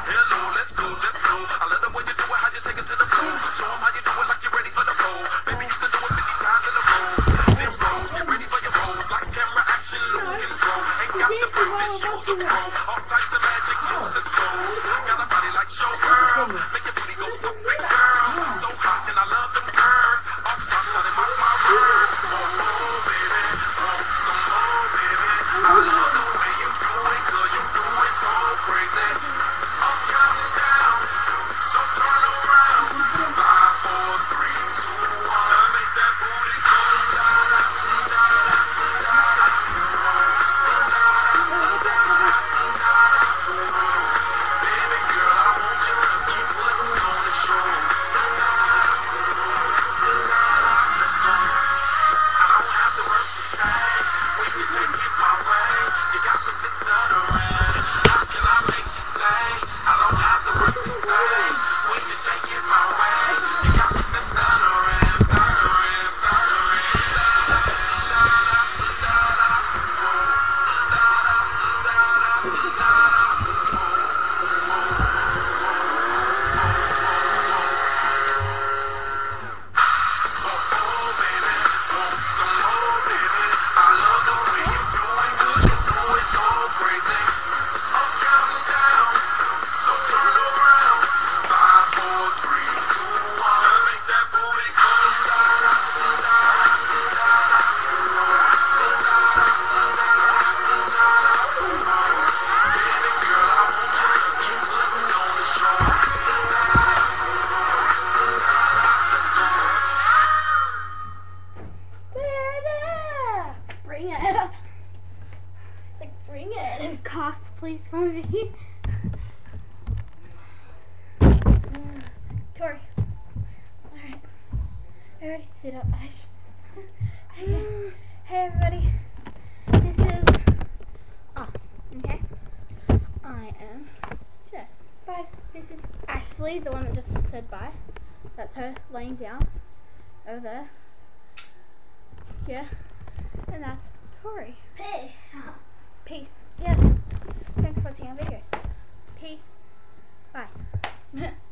Hello, let's go, just go. I love the way you do it, how you take it to the floor. Show them how you do it like you're ready for the roll. Baby, you can do it 50 times in a row. Then rolls, get ready for your rolls. Like camera action, lose control. Ain't got to practice, use the pro. All types of magic, lose control. Got a body like showgirl. Make your booty go stupid, girl. So hot and I love them curves. Off top, shawty, mark my words. Oh, baby, some more, baby. I love the way you do it, 'cause you do it so crazy. I'm counting down, so turn around. 5, 4, 3, 2, 1. Make that booty go da da da da da. Baby girl, I want you to keep putting on the show. Let's go. I don't have the words to say when you take it my way. You got me stuttering. How can I make you stay? I don't have the words to say when you shake it my way. You got me stuttering, stuttering, stuttering. Oh, baby, want some more, baby. I love the way you do it, 'cause you do it so crazy. I'm counting down, so turn around. 5, 4, 3, 2, 1. Make that booty go da da da da da. Baby girl, I want you to keep putting on the show. Let's go. Bring it. Like, bring it. And cost, please, for me. Tori. Alright. Everybody, sit up. Okay. Hey, everybody. This is us. Okay? I am Jess. Bye. This is Ashley, the one that just said bye. That's her laying down over there. Yeah. And that's Tori. Hey. Peace. Yeah. Thanks for watching our videos. Peace. Bye.